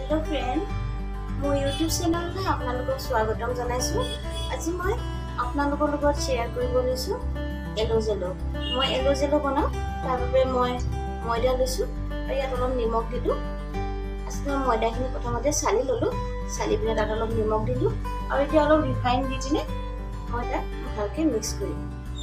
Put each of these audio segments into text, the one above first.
Hello friend मो YouTube channel में आपनालोকক स्वागतम जनाइछु। আজি মই आपनालोকৰ লগত शेयर কৰিব লৈছো এলো জেলো। মই এলো জেলো বনাম তাৰ বাবে মই ময়দা লৈছো আৰু ইয়াত অলপ নিমখ দিলো। আজকে ময়দাখিনি প্ৰথমতে চালি ললো, চালি পিনে তাত অলপ নিমখ দিলো আৰু এতিয়া অলপ ৰিফাইন দি পিনে মই তাক ভালকে মিক্স কৰিম।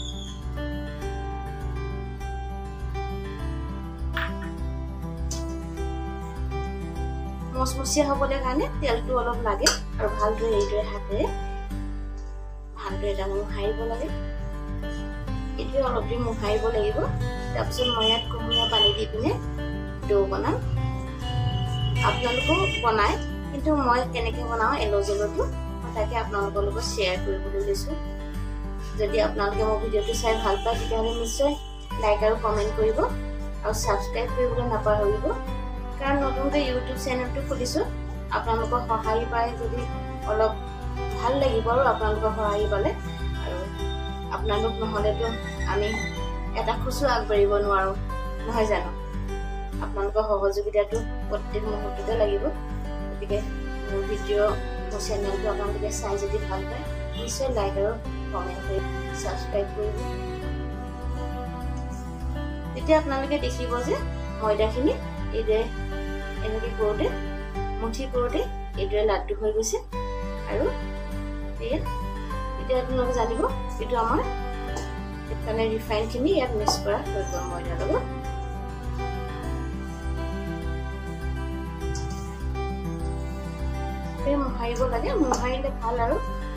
মচমচিয়া হবলৈ কাৰণে তেলটো অলপ লাগে আৰু ভালদৰে এইদৰে হাতেৰে ভালদৰে এটা মোহাৰিব লাগে। এইটো অলপ দি মোহাৰিব লাগিব। তাৰপিছত মই ইয়াত কুহুমীয়া পানী দি পিনে ডো বনাম। আপোনালোকেও বনায়, কিন্তু মই কেনেকৈ বনাওঁ এলো জেলোটো তাকে আপোনালোকৰ লগত শ্বেয়াৰ কৰিবলৈ লৈছোঁ। যদি আপোনালোকে মোৰ ভিডিঅ'টো চাই ভাল পায় তেতিয়াহ'লে নিশ্চয় লাইক আৰু কমেণ্ট কৰিব আৰু ছাবস্ক্ৰাইব কৰিবলৈ নাপাহৰিব। কাৰণ নতুনকৈ ইউটিউব চেনেলটো খুলিছোঁ, আপোনালোকৰ সহায় পায় যদি অলপ ভাল লাগিব আৰু আপোনালোকৰ সহায় পালে। আৰু আপোনালোক নহ'লেতো আমি এটা খোজো আগবাঢ়িব নোৱাৰোঁ, নহয় জানো? আপোনালোকৰ সহযোগিতাটো প্ৰত্যেক মুহূৰ্ততে লাগিব। গতিকে মোৰ ভিডিঅ' মোৰ চেনেলটো আপোনালোকে চাই যদি ভাল পায় নিশ্চয় লাইক আৰু কমেণ্ট কৰি ছাবস্ক্ৰাইব কৰিব। তেতিয়া আপোনালোকে দেখিব যে ময়দাখিনি এইদৰে এনেকৈ কৰোঁতে মুঠি কৰোঁতে এইদৰে লাড্ডু হৈ গৈছে। আৰু এতিয়া আপোনালোকে জানিব এইটো আমাৰ মানে ৰিফাইনখিনি ইয়াত মিক্স কৰা হৈ গ'ল ময়দাৰ লগত। মোহাৰিব লাগে, মোহাৰিলে ভাল। আৰু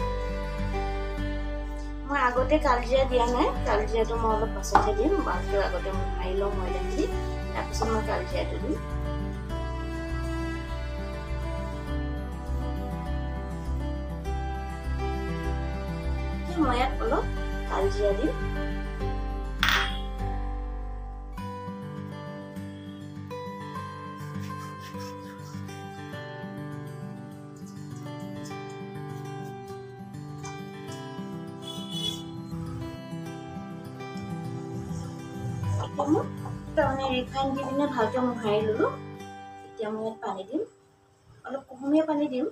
মই আগতে কালজিৰা দিয়া নাই, কালজিৰাটো মই অলপ পাছতহে দিম। ভালকৈ আগতে মোহাৰি লওঁ ময়দাখিনি, তাৰপিছত মই কালজিৰাটো দিম। মই ইয়াত অলপ কালজিৰা দিম। তাৰমানে ৰিফাইন দি পিনে ভালকৈ মোহাৰি ল'লোঁ। এতিয়া মই ইয়াত পানী দিম, অলপ কুহুমীয়া পানী দিম।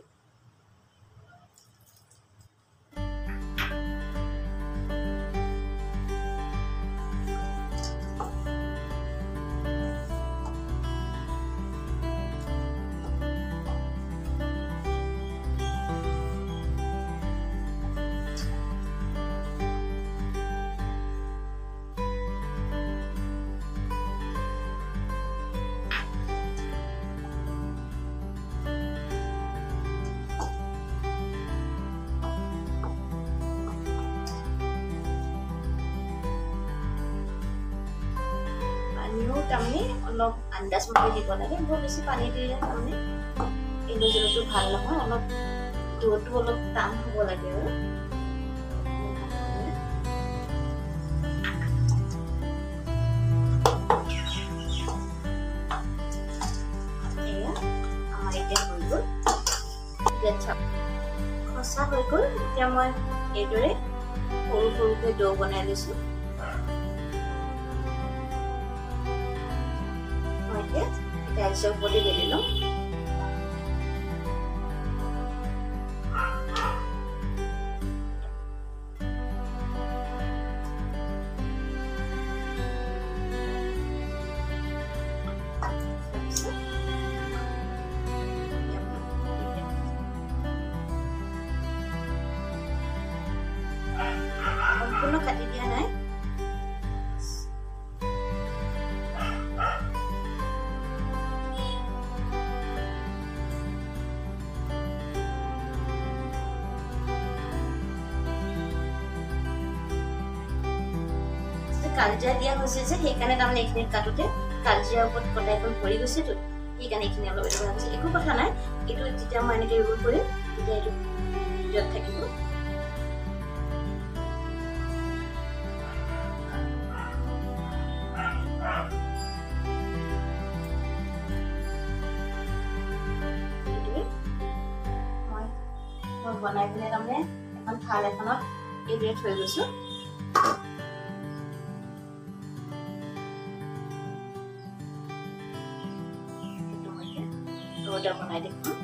তাৰমানে অলপ আন্দাজ মতে দিব লাগে। বৰ বেছি পানী দিলে তাৰমানে এলো জেলোটো ভাল নহয়। অলপ ডোটো অলপ টান হ'ব লাগে আৰু এয়া আমাৰ এতিয়া হৈ গ'ল। খচা হৈ গ'ল। এতিয়া মই এইদৰে সৰু সৰুকৈ ডো বনাই লৈছোঁ। টাইলছৰ ওপৰতে বেলি লওঁ। সম্পূৰ্ণ কাটি দিয়া নাই। কালজিৰা দিয়া হৈছে যে সেইকাৰণে তাৰমানে এইখিনিত কাটোতে কালজিৰাৰ ওপৰত কটাইখন ভৰি গৈছেতো, সেইকাৰণে এইখিনি অলপ এটা হৈছে। একো কথা নাই, এইটো যেতিয়া মই এনেকৈ ৰোল কৰিম তেতিয়া এইটো ভিতৰত থাকিব। মই বনাই পিনে তাৰমানে এখন থাল এখনত এইদৰে থৈ গৈছোঁ। এটা বনাই দেখুন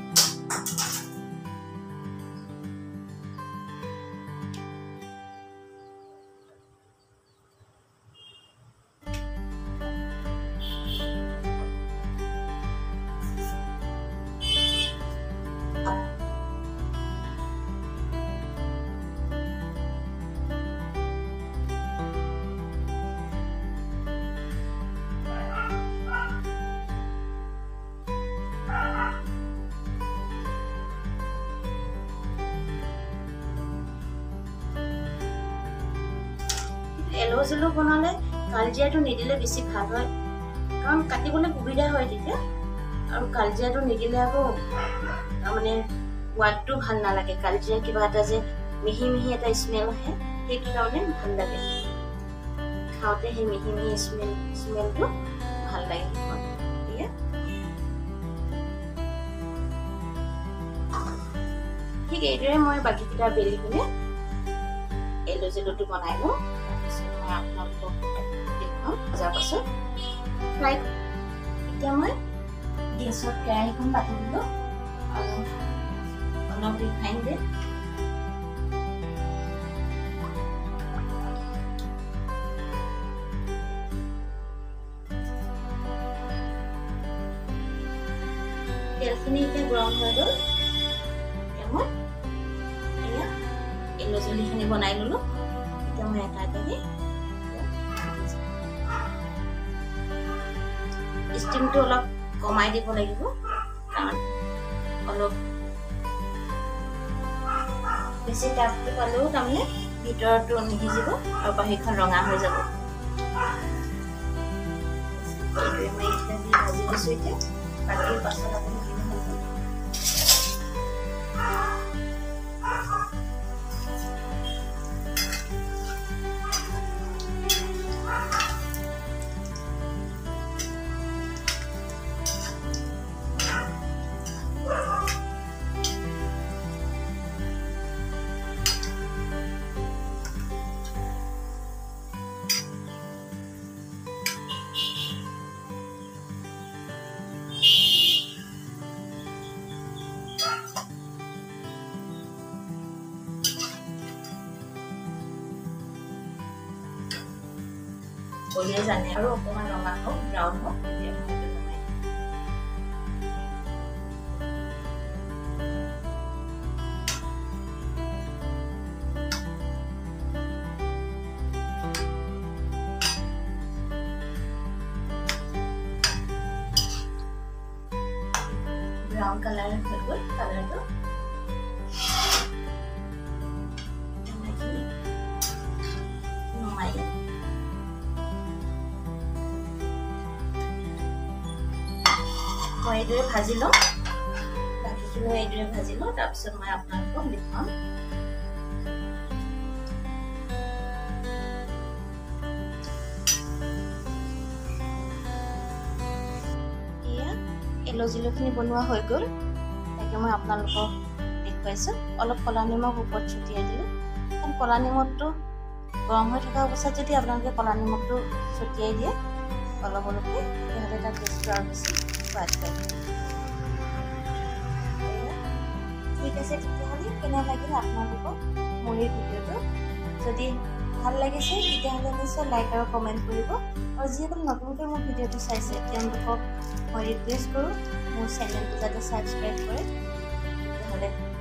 এলো জেলো বনালে কালজিয়াটো নিদিলে বেছি ভাল হয় কাৰণ কাটিবলৈ সুবিধা হয় তেতিয়া আৰু কালজিয়াটো নিদিলে আকৌ মানে সোৱাদটো ভাল নালাগে কালজিয়া কিবা এটা যে মিহি মিহি এটা স্মেল আহে সেইটো কাৰণে ভাল লাগে খাওঁতে সেই মিহি মিহি স্মেলটো ভাল লাগে ঠিক এইদৰে মই বাকীকেইটা বেলি কিনে এলো জেলোটো বনাই লওঁ আপোনালোকক দেখুৱাম ভজাৰ পাছত ফ্ৰাই এতিয়া মই গেছত কেৰাহীখন পাতি দিলোঁ আৰু অলপ ৰিফাইন দিম তেলখিনি এতিয়া গৰম হৈ গ'ল এতিয়া মই এয়া এলো জেলিখিনি বনাই ল'লোঁ এতিয়া মই এটা দি স্টিমটো অলপ কমাই দিব লাগিব কাৰণ অলপ বেছি তাপটো পালেও তাৰমানে ভিতৰটো নিসিজিব আৰু বাহিৰখন ৰঙা হৈ যাব মই এতিয়া দি ভাজি দিছোঁ এতিয়া বাকী পাছত আপুনি বলিয়ে জানে আৰু অকণমান ৰঙা হওক ব্ৰাউন হওক তেতিয়া ব্ৰাউন কালাৰ হৈ গ'ল কালাৰটো নমাই এইদৰে ভাজি লওঁ বাকীখিনিও এইদৰে ভাজি লওঁ তাৰপিছত মই আপোনালোকক দেখুৱাম এয়া এলো জেলোখিনি বনোৱা হৈ গ'ল তাকে মই আপোনালোকক দেখুৱাইছোঁ অলপ ক'লা নিমখ ওপৰত ছটিয়াই দিলোঁ কাৰণ ক'লা নিমখটো গৰম হৈ থকা অৱস্থাত যদি আপোনালোকে ক'লা নিমখটো ছটিয়াই দিয়ে অলপ অলপকৈ তেতিয়াহ'লে তাৰ টেষ্টটো আৰু বেছি ঠিক আছে তেতিয়াহ'লে কেনে লাগিল আপোনালোকক মোৰ এই ভিডিঅ'টো যদি ভাল লাগিছে তেতিয়াহ'লে নিশ্চয় লাইক আৰু কমেণ্ট কৰিব আৰু যিসকল নতুনকৈ মোৰ ভিডিঅ'টো চাইছে তেওঁলোকক মই ৰিকুৱেষ্ট কৰোঁ মোৰ চেনেলটো যাতে ছাবস্ক্ৰাইব কৰে তেতিয়াহ'লে